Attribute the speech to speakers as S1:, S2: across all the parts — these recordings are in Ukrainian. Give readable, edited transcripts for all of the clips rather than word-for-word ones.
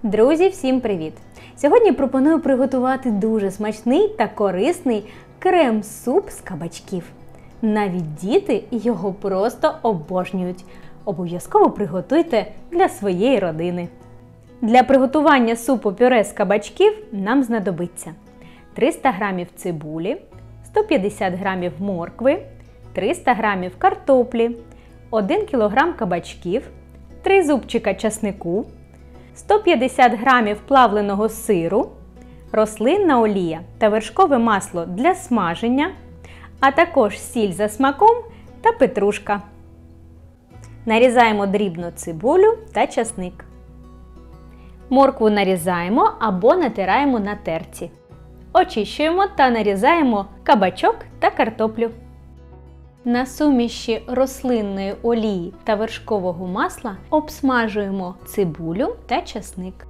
S1: Друзі, всім привіт! Сьогодні пропоную приготувати дуже смачний та корисний крем-суп з кабачків. Навіть діти його просто обожнюють. Обов'язково приготуйте для своєї родини. Для приготування супу-пюре з кабачків нам знадобиться 300 г цибулі, 150 г моркви, 300 г картоплі, 1 кг кабачків, 3 зубчика часнику, 150 г плавленого сиру, рослинна олія та вершкове масло для смаження, а також сіль за смаком та петрушка. Нарізаємо дрібно цибулю та часник. Моркву нарізаємо або натираємо на терці. Очищуємо та нарізаємо кабачок та картоплю. На суміші рослинної олії та вершкового масла обсмажуємо цибулю та часник.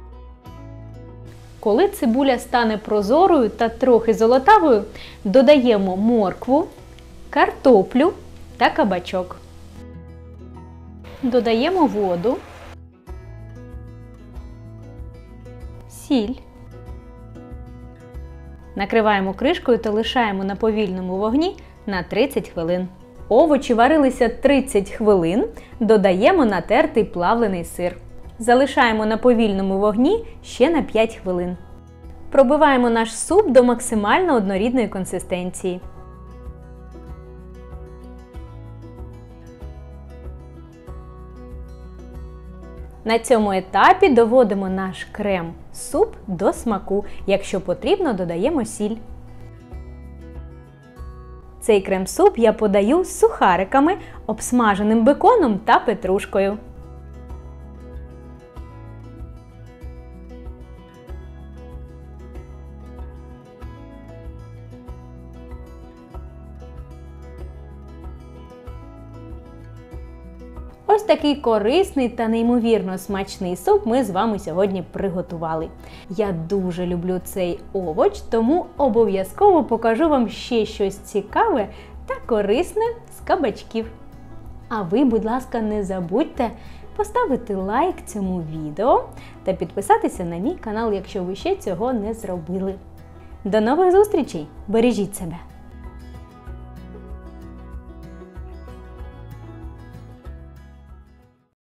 S1: Коли цибуля стане прозорою та трохи золотавою, додаємо моркву, картоплю та кабачок. Додаємо воду, сіль. Накриваємо кришкою та лишаємо на повільному вогні на 30 хвилин. Овочі варилися 30 хвилин, додаємо натертий плавлений сир. Залишаємо на повільному вогні ще на 5 хвилин. Пробиваємо наш суп до максимально однорідної консистенції. На цьому етапі доводимо наш крем-суп до смаку. Якщо потрібно, додаємо сіль. Цей крем-суп я подаю з сухариками, обсмаженим беконом та петрушкою. Ось такий корисний та неймовірно смачний суп ми з вами сьогодні приготували. Я дуже люблю цей овоч, тому обов'язково покажу вам ще щось цікаве та корисне з кабачків. А ви, будь ласка, не забудьте поставити лайк цьому відео та підписатися на мій канал, якщо ви ще цього не зробили. До нових зустрічей! Бережіть себе!